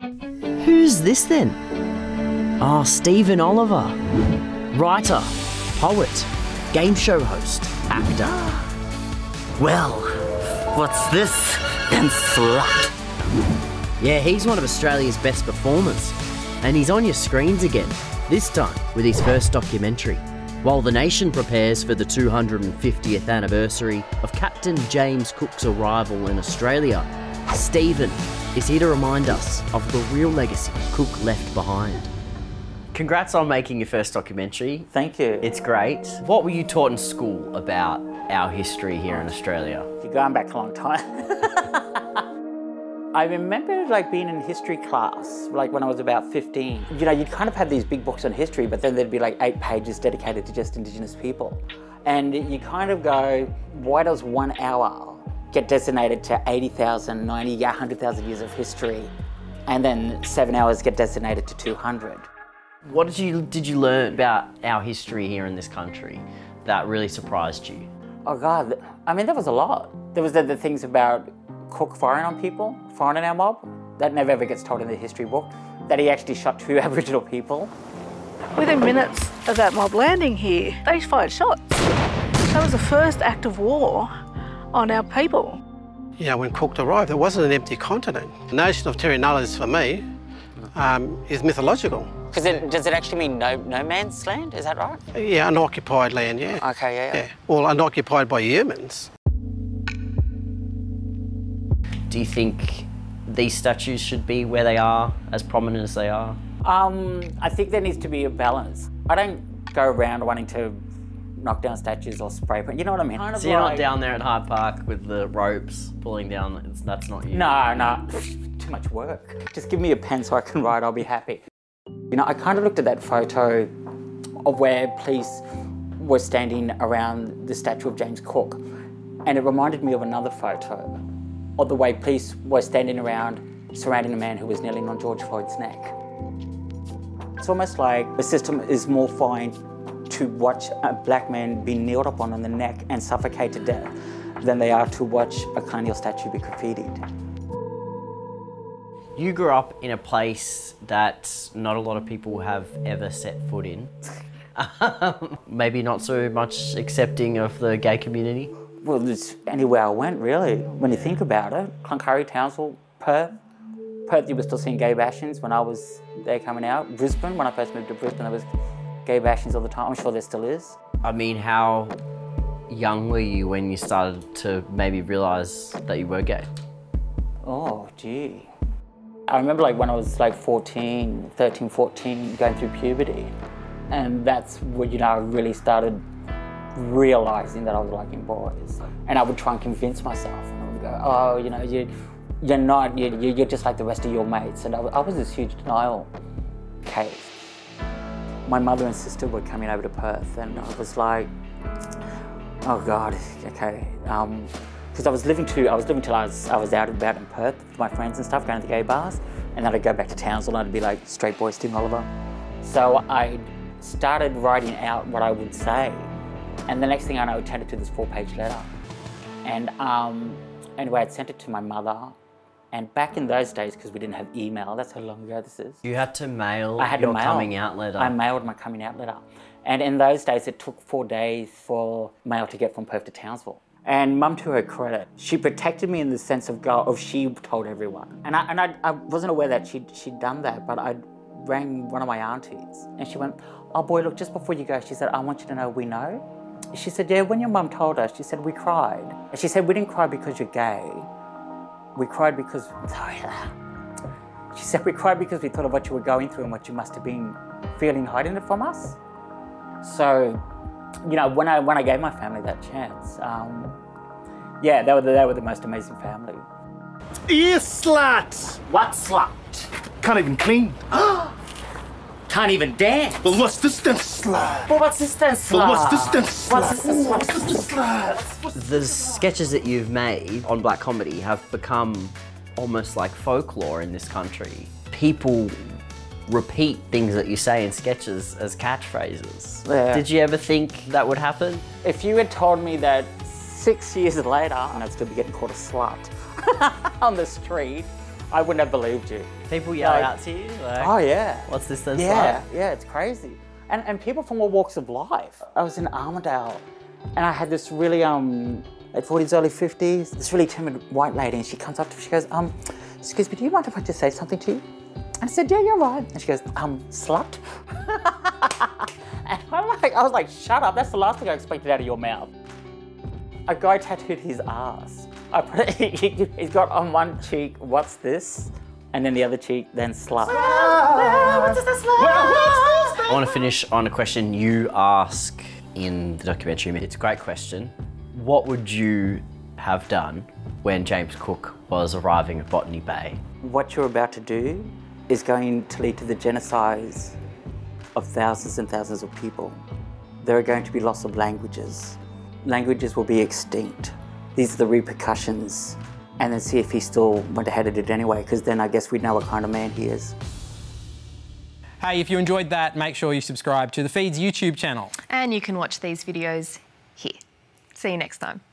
Who's this then? Ah, Stephen Oliver. Writer, poet, game show host, actor. Well, what's this then, slut? Yeah, he's one of Australia's best performers. And he's on your screens again, this time with his first documentary. While the nation prepares for the 250th anniversary of Captain James Cook's arrival in Australia, Stephen is here to remind us of the real legacy Cook left behind. Congrats on making your first documentary. Thank you. It's great. What were you taught in school about our history here in Australia? You're going back a long time. I remember being in history class, when I was about 15. You know, you'd kind of have these big books on history, but then there'd be 8 pages dedicated to just Indigenous people. And you kind of go, why does 1 hour get designated to 80,000, 90, 100,000 years of history, and then 7 hours get designated to 200? What did you learn about our history here in this country that really surprised you? Oh God, I mean, there was a lot. There was the things about Cook firing on people, firing on our mob. That never ever gets told in the history book. That he actually shot 2 Aboriginal people. Within minutes of that mob landing here, they fired shots. That was the first act of war on our people. You know, when Cook arrived, it wasn't an empty continent. The notion of terra nullius for me is mythological. Does it actually mean no man's land? Is that right? Yeah, unoccupied land, yeah. Okay, yeah. Well, unoccupied by humans. Do you think these statues should be where they are, as prominent as they are? I think there needs to be a balance. I don't go around wanting to knock down statues or spray paint, you know what I mean? So you're not down there at Hyde Park with the ropes pulling down, that's not you? No, too much work. Just give me a pen so I can write, I'll be happy. You know, I kind of looked at that photo of where police were standing around the statue of James Cook, and it reminded me of another photo of the way police were standing around surrounding a man who was kneeling on George Floyd's neck. It's almost like the system is more fine to watch a black man be kneeled upon the neck and suffocate to death than they are to watch a colonial statue be graffitied. You grew up in a place that not a lot of people have ever set foot in. Maybe not so much accepting of the gay community. Well, it's anywhere I went, really, when you think about it. Cloncurry, Townsville, Perth. Perth, you were still seeing gay bashings when I was there coming out. Brisbane, when I first moved to Brisbane, there was gay bashings all the time. I'm sure there still is. I mean, how young were you when you started to maybe realise that you were gay? Oh, gee. I remember when I was 13, 14, going through puberty. And that's when, I really started realising that I was liking boys. And I would try and convince myself. And I would go, oh, you're not, you're just like the rest of your mates. And I was this huge denial case. My mother and sister were coming over to Perth, and I was like, oh God, okay. Because I was living till I was out and about in Perth with my friends and stuff, going to the gay bars. And then I'd go back to Townsville and I'd be like, straight boy, Stephen Oliver. So I started writing out what I would say. And the next thing I know, it turned into this 4-page letter. And anyway, I'd sent it to my mother. And back in those days, because we didn't have email, that's how long ago this is. You had to mail your coming out letter. I mailed my coming out letter. And in those days, it took 4 days for mail to get from Perth to Townsville. And Mum, to her credit, she protected me in the sense of she told everyone. And I wasn't aware that she'd done that, but I rang one of my aunties. And she went, oh boy, look, just before you go, she said, I want you to know we know. She said, yeah, when your mum told us, she said, we cried. And she said, we didn't cry because you're gay. We cried because, she said, we cried because we thought of what you were going through and what you must have been feeling hiding it from us. So, when I gave my family that chance, yeah, they were the most amazing family. You slut! What slut? Can't even clean. Can't even dance. Well, what's this then, slut? Well, what's this then, slut? Well, what's this then, slut? What's this then, slut? The sketches that you've made on black comedy have become almost like folklore in this country. People repeat things that you say in sketches as catchphrases. Yeah. Did you ever think that would happen? If you had told me that 6 years later, and I'd still be getting called a slut on the street, I wouldn't have believed you. People yell Like- out to you? Like, Oh yeah. what's this then? Yeah, yeah, it's crazy. And people from all walks of life. I was in Armidale and I had this really, late 40s, early 50s, this really timid white lady, and she comes up to me, she goes, excuse me, do you mind if I just say something to you? And I said, yeah, you're right. And she goes, slut? And I was like, shut up, that's the last thing I expected out of your mouth. A guy tattooed his ass. He's got on one cheek, what's this? And then the other cheek, then slut. I want to finish on a question you ask in the documentary. It's a great question. What would you have done when James Cook was arriving at Botany Bay? What you're about to do is going to lead to the genocides of thousands and thousands of people. There are going to be loss of languages. Languages will be extinct. These are the repercussions. And then see if he still went ahead and did it anyway, because then I guess we'd know what kind of man he is. Hey, if you enjoyed that, make sure you subscribe to The Feed's YouTube channel. And you can watch these videos here. See you next time.